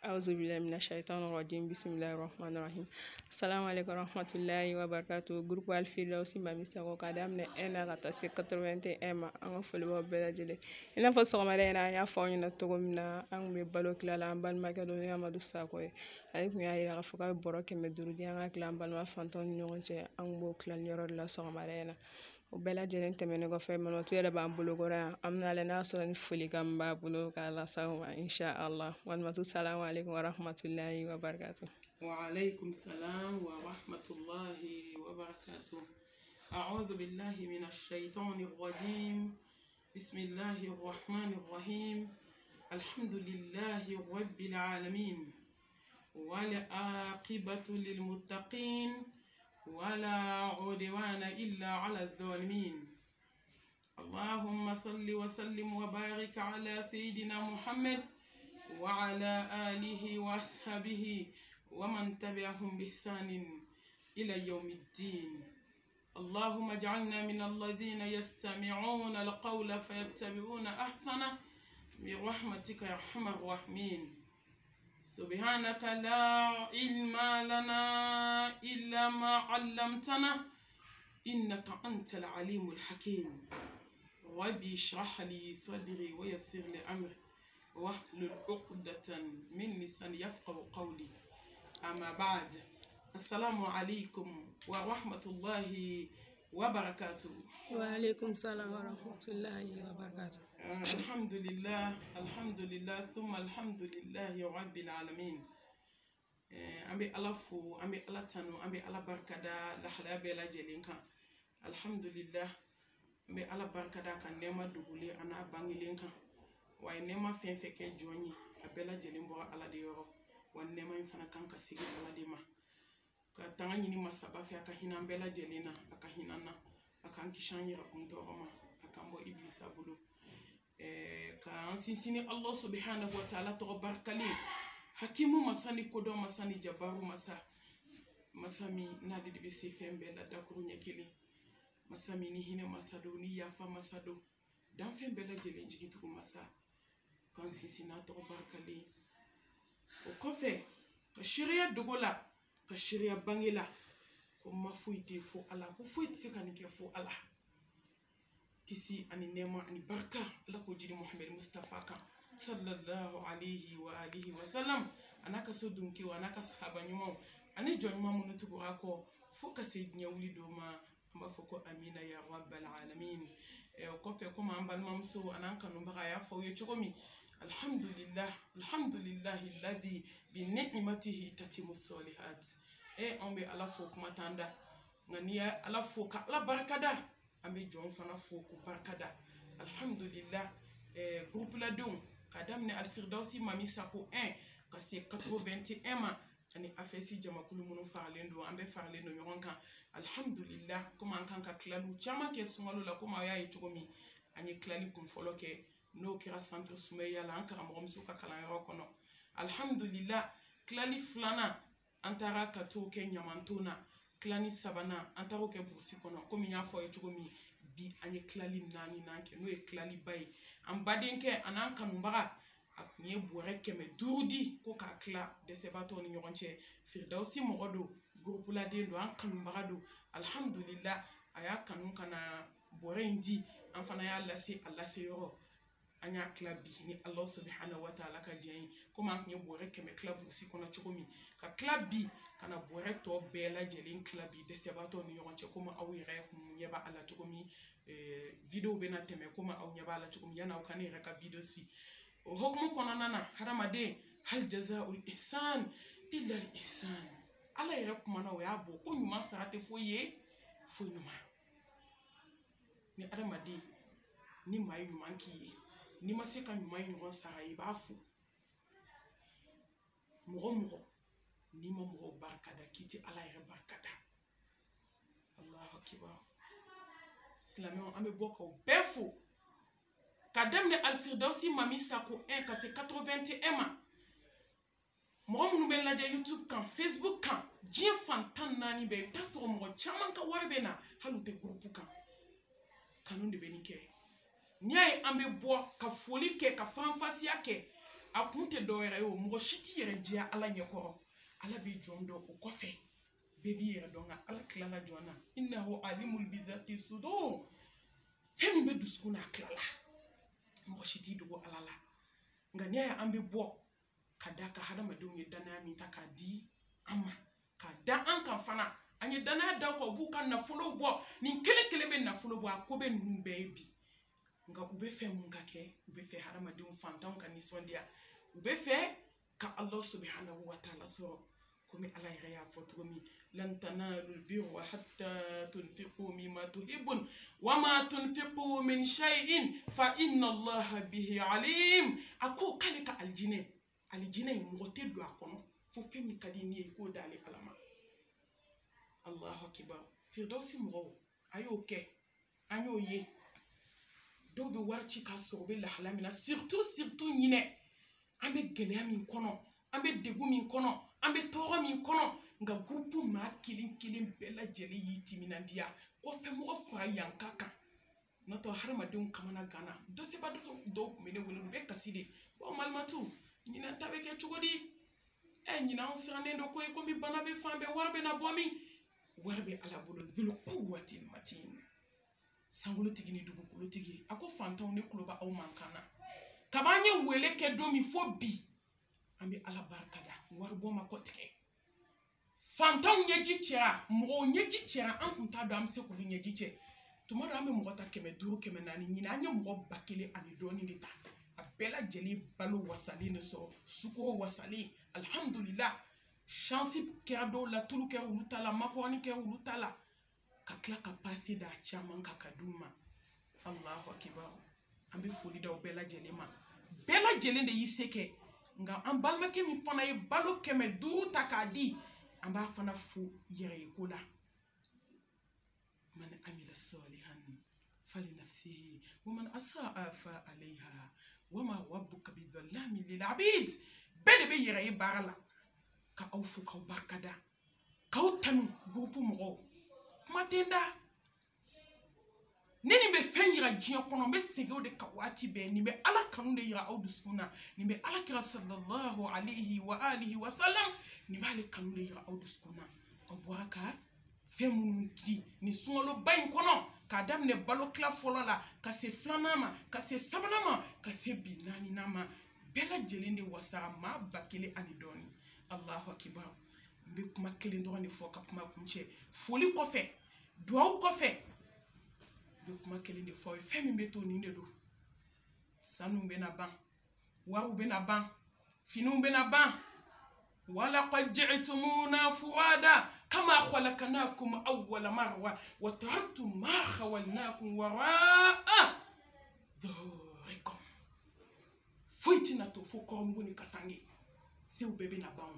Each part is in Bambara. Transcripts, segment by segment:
أعوذ بالله من الشيطان الرجيم بسم الله الرحمن الرحيم السلام عليكم ورحمة الله وبركاته groupe Alfirdausi Mami Sakho ka daminɛ 1 na ka taa se 81 ma an ka foli b'aw bɛɛ lajɛlen i n'a fɔ sɔgɔmada in na an y'a fɔ aw ɲɛna cogo min na an kun bɛ balo tila la an balimakɛ dɔ n'o ye Amadu Sakɔ ye ale kun y'a jira k'a fɔ k'a bɛ bɔrɔ 500 di an ka tila an balima fantɔw ni ɲɔgɔn cɛ an kun b'o tila ni yɔrɔ de la sɔgɔmada in na o bɛɛ lajɛlen tɛmɛnen kɔfɛ Manɔtu yɛrɛ b'an bolo kɔrɔ yan an bɛna lajɛ n'a sɔrɔ ni folikan min b'a bolo k'a lase aw ma inshallah Manɔtu salamu aleykum wa rahmatulahi wa barakatuh. Wa aleykum salam wa rahmatulahi wa barakatuh. أعوذ بالله من الشيطان الرجيم بسم الله الرحمن الرحيم الحمد لله رب العالمين والعاقبة للمتقين ولا عدوان إلا على الظالمين اللهم صل وسلم وبارك على سيدنا محمد وعلى آله وأصحابه ومن تبعهم بإحسان إلى يوم الدين اللهم اجعلنا من الذين يستمعون القول فيتبعون أحسنه برحمتك يا أرحم الراحمين سبحانك لا علم لنا إلا ما علمتنا إنك أنت العليم الحكيم ربي اشرح لي صدري ويسر لي أمري واحلل عقدة من لساني يفقهوا قولي أما بعد السلام عليكم ورحمة الله وبركاته. وعليكم السلام ورحمة الله وبركاته. الحمد لله ثم الحمد لله رب العالمين. أمي الله فو أمي الله تنو أمي الله بركة لحلا بلا جلينكا الحمد لله أمي الله بركة كان نما دغولي أنا بانجلينكا وأي نما فين فيك جوني أبلا جلين بوا الله ديورو ونما يفنا كان كسيجي الله ديما katanga nyini masaba fi akahina mbela jelena akahina na akankishanyi rakuntoroma akambo iblisa bulu ka ansinsini Allah subhanahu wa ta'ala to barkali hakimu masani kodo masani jabaru masami nadi de bisi fembela dakuru nyekili masami ni hine masado ni yafa masado dan fembela jelen jigitu masa kan sinsina to barkali o kofe ka sharia dogola ka sharia bangela ko ma fuite fo ala ko fuite se kan ke fo ala kisi ani nema ani barka la ko jiri Muhammad Mustafa kan sallallahu alayhi wa alihi wa sallam anaka so dunki wa anaka sahaba nyumo ani jonma munutu ko ako fo ka se nyawli do ma amba fo ko amina ya rabbal alamin ko fe ko ma ambal mamso ananka no baka ya fo ye chokomi alhamdulillah alladhi bi ni'matihi tatimu salihat ambe ala fo kuma tanda ngania ala fo ka ala barakada ambe jon fana fo ko barakada alhamdulillah groupe la don kadamne Alfirdausi Mami Sakho 1 ka se 81 ma ani afesi jamakulu munu farlendo ambe farlendo nyoronka alhamdulillah kuma an kan ka klalu chama ke sungalo la kuma ya yi chokomi ani klali kum foloke no kira centre Sumeya la an karamɔgɔ muso ka kalanyɔrɔ kɔnɔ alhamdulillah klali filana an taara ka t'o kɛ ɲamantona klani sabana an taara o kɛ burusi kɔnɔ komi y'a fɔ ye cogo min bi an ye klali 4 nan kɛ n'o ye klali ba ye an badenkɛ a n'an kanubaga a kun ye bɔrɛ 500 di ko k'a kila dɛsɛbatɔw ni ɲɔgɔn cɛ Firdausi mɔgɔ don groupe laden don an kanubaga don alhamdulillah a y'a kanu kana bɔrɛ in di an fana y'a lase a lase yɔrɔ an y'a kila bi ni Allah subhanahu wa ta'ala ka diɲɛ ye komi an kun ye bɔrɛ 100 kila burusi kɔnɔ cogo min ka kila bi kana bɔrɛ tɔ bɛɛ lajɛlen kila bi dɛsɛbatɔw ni ɲɔgɔn cɛ komi aw yɛrɛ kun ɲɛ b'a la cogo min video bɛna tɛmɛ komi aw ɲɛ b'a la cogo min yan'aw ka ne yɛrɛ ka video si o hukumu kɔnɔna na hadamaden hal jazaa'ul ihsan illa al ihsan ala yɛrɛ kumana o y'a bɔ ko ɲuman sara tɛ foyi ye fo ɲuman ni hadamaden ni maa ye ɲuman k'i ye ni ma se ka ɲuman ye ɲɔgɔn sara i b'a fo mɔgɔ ni ma mɔgɔ barikada k'i tɛ ala yɛrɛ barikada Allahu akibar silamɛw an bɛ bɔ k'aw bɛɛ fo ka daminɛ Alfirdausi Mami Sakho 1 ka se 81 ma mɔgɔ minnu bɛ lajɛ YouTube kan Facebook kan diɲɛ fan 14 bɛ i bɛ taa sɔrɔ mɔgɔ caman ka wari bɛ na hali u tɛ groupe kan kanu de bɛ nin kɛ n'i y'a ye an bɛ bɔ ka foli kɛ ka fanfasiya kɛ a kun tɛ dɔwɛrɛ ye o mɔgɔ si t'i yɛrɛ diya ala ɲɛkɔrɔ ala bɛ jɔn dɔn o kɔfɛ bɛɛ b'i yɛrɛ dɔn nka ala tilala jɔn na innahu alimul bidhati sudur fɛn min bɛ dusukun na a tilala mɔgɔ si t'i dogo ala la nka n'i y'a an bɛ bɔ ka da ka hadamadenw ye danaya min ta k'a di an ma k'a da an kan fana an ye danaya da kan u b'u ka nafolow bɔ nin kelen kelen bɛ nafolo bɔ a ko bɛ ninnu bɛɛ ye bi nka u bɛ fɛ mun ka kɛ u bɛ fɛ hadamadenw fantanw ka nisɔndiya u bɛ fɛ ka ala subhanahu wa ta'ala sɔrɔ komi ala yɛrɛ y'a fɔ cogo min lan tanalul birra hatta tunfiqu mimma tuhibbun wa ma tunfiqu min shay'in fa inna allaha bihi alim a ko k'ale ka alijinɛ in mɔgɔ tɛ don a kɔnɔ fo fɛn min ka di ni ye k'o d'ale ala ma allahu akibar firdausi mɔgɔw a y'o kɛ an y'o ye dɔw bɛ wari ci k'a sɔrɔ u bɛ lahala min na surtout ɲinɛ an bɛ gɛlɛya min kɔnɔ an bɛ degun min kɔnɔ an bɛ tɔɔrɔ min kɔnɔ nka gurupu maa kelen kelen bɛɛ lajɛlen y'i timinandiya kɔfɛmɔgɔ fara yan ka kan n'o tɛ hadamadenw kamana gana dɔsɛba dɔw tun bɛ ne wele u bɛ kasi de bon malimatu ɲinan ta bɛ kɛ cogo di ɲinan anw sirannen don ko ye komi bana bɛ fan bɛɛ wari bɛ na bɔ min wari bɛ ala bolo dhul quwwatil matin sankolotigi ni dugukolotigi a ko fantanw ne tulo b'aw mankan na kab'an ye wele kɛ don min fo bi an bɛ ala barika da wari bɔ ma kɔ tigɛ fantanw ɲɛji cɛra mɔgɔw ɲɛji cɛra an tun t'a dɔn an bɛ se k'olu ɲɛji cɛ tuma dɔ an bɛ mɔgɔ ta 500 400 ɲinan an ye mɔgɔ 1000 ani dɔɔni de ta a bɛɛ lajɛlen balo wasalen de sɔrɔ sukoro wasalen alhamdulillah chance kɛra dɔw la tulu kɛra olu ta la makɔrɔni kɛra olu ta la ka tila ka passe da caman kan ka d'u ma allahu akibar an bɛ foli da o bɛɛ lajɛlen ma bɛɛ lajɛlen de y'i se kɛ nka an balimakɛ min fana ye balo 500 ta k'a di an b'a fana fo yɛrɛ ye ko la man amila salihan fali nafsihi wa man asaa fa alayha wa ma rabbuka bidhallamin lil abid bɛɛ de bɛ yɛrɛ ye baara la ka aw fo k'aw barikada k'aw tanu gurupu mɔgɔw kuma tɛ n da ne nin bɛ fɛn yira diɲɛ kɔnɔ n bɛ segin o de ka waati bɛɛ nin bɛ ala kanu de yira aw dusukun na nin bɛ ala kira sallallahu alayhi wa alihi wa sallam nin b'ale kanu de yira aw dusukun na aw bɔra ka fɛn minnu di nin sunkaloba in kɔnɔ k'a daminɛ balo tila fɔlɔ la ka se filanan ma ka se sabanan ma ka se bi naaninan ma bɛɛ lajɛlen de wasara maa 1000 ani dɔɔni allahu akibar n bɛ kuma kelen dɔrɔn de fɔ ka kuma kuncɛ foli kɔfɛ duwawu kɔfɛ n bɛ kuma kelen de fɔ fɛn min bɛ to nin de don sanuw bɛna ban wariw bɛna ban finiw bɛna ban walaqad ji'tumuna fuada kama khalaqnakum awwala marra wa taraktum ma khawalnakum wara'a dhurikum foyi tɛna to fo kɔrɔmugu ni kasange sew bɛɛ bɛna ban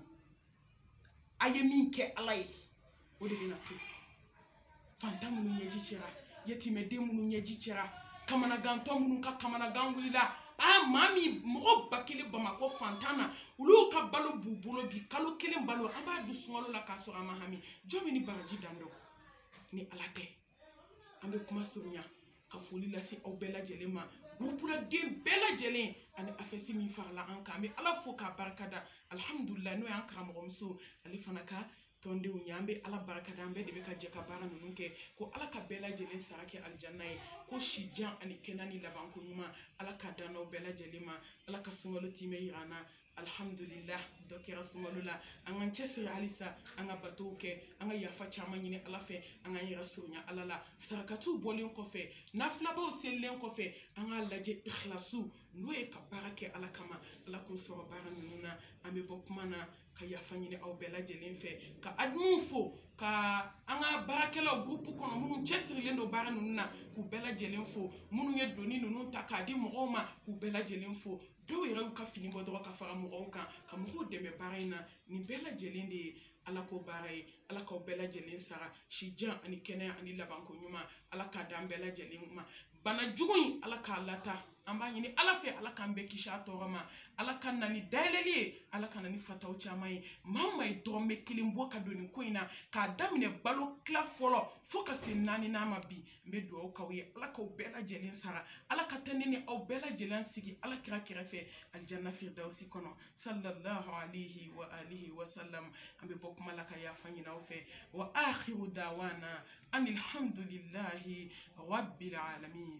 a ye min kɛ ala ye o de bɛna to fantan minnu ɲɛji cɛra yatimɛden minnu ɲɛji cɛra kamanagantɔ minnu ka kamanagan wulila maa min mɔgɔ 1000 Bamakɔ fantan na olu ka balo b'u bolo bi kalo 1 balo an b'a dun sunkalo la k'a sɔrɔ an ma hami jɔn bɛ ni baraji dan dɔn ni ala tɛ an bɛ kuma surunya ka foli lase aw bɛɛ lajɛlen ma gurupuladen bɛɛ lajɛlen ani afɛsi min farala an kan an bɛ ala fo k'a barikada alhamdulillah n'o y'an karamɔgɔmuso ale fana ka tɔndenw ye an bɛ ala barikada an bɛɛ de bɛ ka jɛ ka baara ninnu kɛ ko ala ka bɛɛ lajɛlen sara kɛ alijanna ye ko si jan ani kɛnɛ ni labanko ɲuman ala ka dan n'aw bɛɛ lajɛlen ma ala ka sunkalo timɛ yira an na alhamdulillah dɔ kɛra sunkalo la an k'an cɛsiri halisa an ka batow kɛ an ka yafa caman ɲini ala fɛ an k'an yɛrɛ surunya ala la sarakatiw bɔlen kɔfɛ nafilabaw selilen kɔfɛ an k'a lajɛ ikhlasiw n'o ye ka baara kɛ ala kama ala k'o sɔrɔ baara ninnu na an bɛ bɔ kuma na ka yafa ɲini aw bɛɛ lajɛlen fɛ ka adminw fo ka an ka baarakɛlaw gurupu kɔnɔ minnu cɛsirilen don baara ninnu na k'u bɛɛ lajɛlen fo minnu ye doni ninnu ta k'a di mɔgɔw ma k'u bɛɛ lajɛlen fo dɔw yɛrɛ y'u ka fini bɔ dɔrɔn ka fara mɔgɔw kan ka mɔgɔw dɛmɛ baara in na nin bɛɛ lajɛlen de ye ala ko baara ye ala k'aw bɛɛ lajɛlen sara si jan ani kɛnɛya ani labanko ɲuman ala k'a d'an bɛɛ lajɛlen ma bana jugu in ala k'a lata an b'a ɲini ala fɛ ala k'an bɛɛ kisi a tɔɔrɔ ma ala ka na ni dayɛlɛli ye ala ka na ni fataw caman ye maa o maa ye dɔrɔmɛ kelen bɔ ka don nin ko in na k'a daminɛ balo tila fɔlɔ fo ka se 4 n'a ma bi n bɛ dugawu k'aw ye ala k'aw bɛɛ lajɛlen sara ala ka tɛ ne ni aw bɛɛ lajɛlen sigi ala kira kɛrɛfɛ aljanna firdausi kɔnɔ sallallahu alayhi wa alihi wa sallam an bɛ bɔ kuma la ka yafa ɲini aw fɛ wa akhiru dawana anil hamdulillahi rabbil alamin.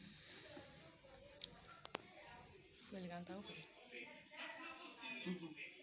Folikan t'aw fɛ.